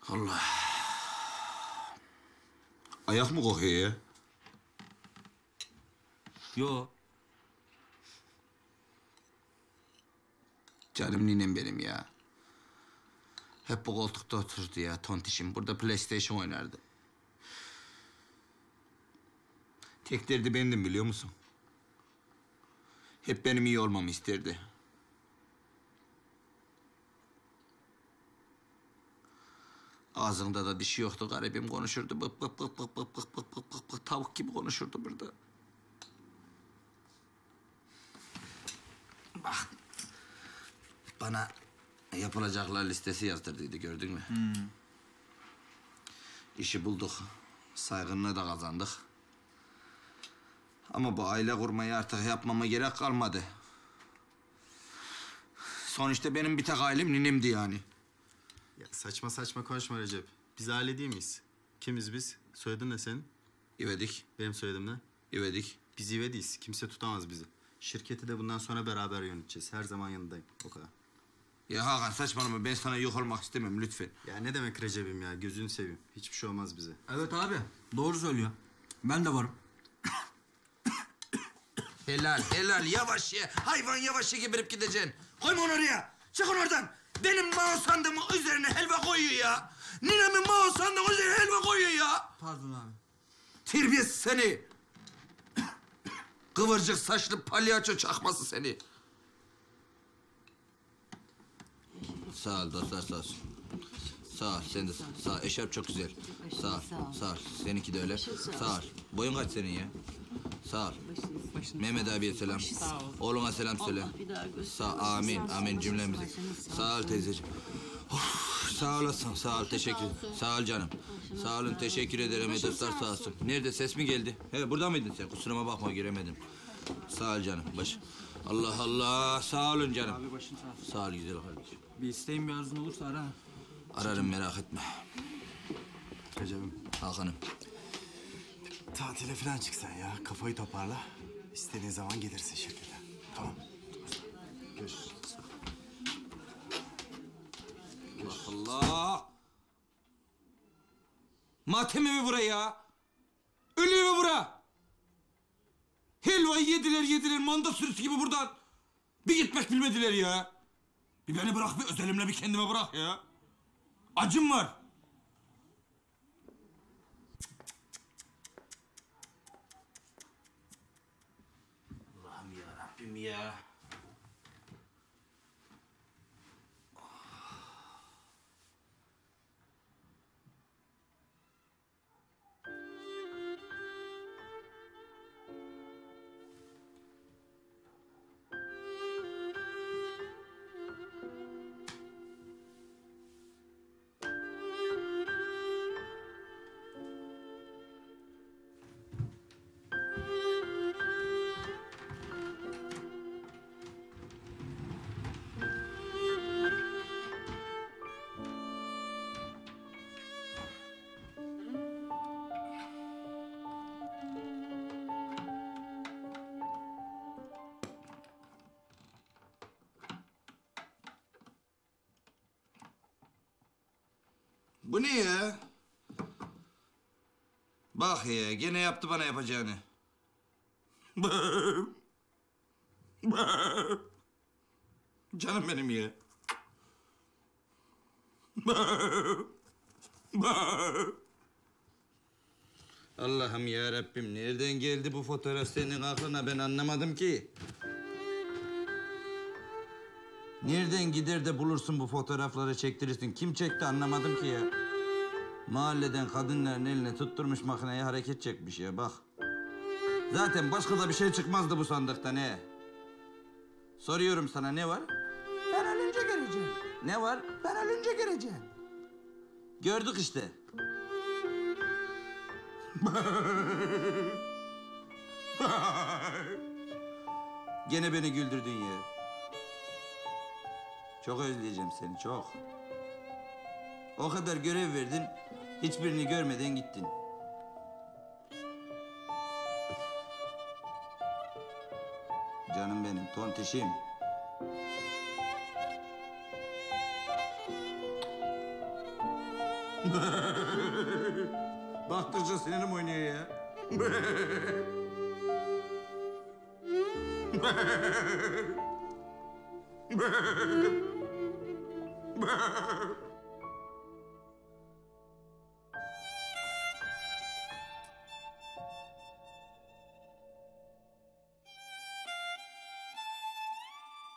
Allah. Ayak mı kokuyor ya? Yo. Canım ninem benim ya. Hep bu koltukta oturdu ya tontişim. Burada PlayStation oynardı. Tek derdi bendim biliyor musun? Hep benim iyi olmamı isterdi. Ağzında da dişi yoktu garibim konuşurdu. Bık bık bık bık bık bık bık bık bık bık tavuk gibi konuşurdu burada. Bak. Bana yapılacaklar listesi yazdırdıydı gördün mü? İşi bulduk. Saygınlığı da kazandık. Ama bu aile kurmayı artık yapmama gerek kalmadı. Sonuçta benim bir tek ailem ninemdi yani. Ya saçma saçma konuşma Recep. Biz aile değil miyiz? Kimiz biz? Soyadın ne senin? İvedik, Benim soyadım ne? İvedik. Biz İvediyiz. Kimse tutamaz bizi. Şirketi de bundan sonra beraber yöneteceğiz. Her zaman yanındayım. O kadar. Ya Hakan saçmalama ben sana yok olmak istemem lütfen. Ya ne demek Recep'im ya? Gözünü seveyim. Hiçbir şey olmaz bize. Evet abi. Doğru söylüyor. Ben de varım. Helal helal yavaş ye. Hayvan yavaş ye geberip gideceksin. Koyma onu oraya. Çıkın oradan. Benim mao sandığımın üzerine helva koyuyor ya. Ninemin mao sandığının üzerine helva koyuyor ya. Pardon abi. Terbiyesiz seni. Kıvırcık saçlı palyaço çakması seni. Sağ ol dostlar sağ olsun. Sağ ol sen de sağ ol. Eşarp çok güzel. Sağ ol sağ ol. Seninki de öyle. Sağ ol. Boyun kaç senin ya? Sağ ol. Mehmet abiye selam. Oğluna selam söyle. Sağ amin amin cümlemize. Sağ ol teyzeciğim. Sağ olasın sağ ol teşekkür. Sağ ol canım. Sağ olun teşekkür ederim dostlar sağ olsun. Nerede ses mi geldi? He burada mıydın sen? Kusuruma bakma giremedim. Sağ ol canım baş. Allah Allah sağ olun canım. Abi başın sağ olsun. Sağ ol güzel kardeşim. Bir isteğin bir arzun olursa ara. Ararım merak etme. Recep'im. Hakan'ım. Tatile falan çıksan ya. Kafayı toparla. İstediğin zaman gelirsin şirkete. Tamam. Görüşürüz. Allah Allah. Matem mi buraya? Ölüyor mu bura? Helvayı yediler manda sürüsü gibi buradan. Bir gitmek bilmediler ya. Bir beni bırak bir özelimle bir kendime bırak ya. Acım var. Allah'ım ya Rabbim ya. Bu ne ya? Bak ya, gene yaptı bana yapacağını. Canım benim ya. Allah'ım ya Rabbim, nereden geldi bu fotoğraf senin aklına ben anlamadım ki. Nereden gider de bulursun bu fotoğrafları çektirirsin? Kim çekti anlamadım ki ya. Mahalleden kadınların eline tutturmuş makineye hareket çekmiş ya bak. Zaten başka da bir şey çıkmazdı bu sandıktan he. Soruyorum sana ne var? Ben ölünce göreceğim. Ne var? Ben ölünce göreceğim. Gördük işte. Gene beni güldürdün ya. Çok özleyeceğim seni çok. O kadar görev verdin, hiçbirini görmeden gittin. Canım benim, tontişim. Baktıkça sinirim oynuyor ya.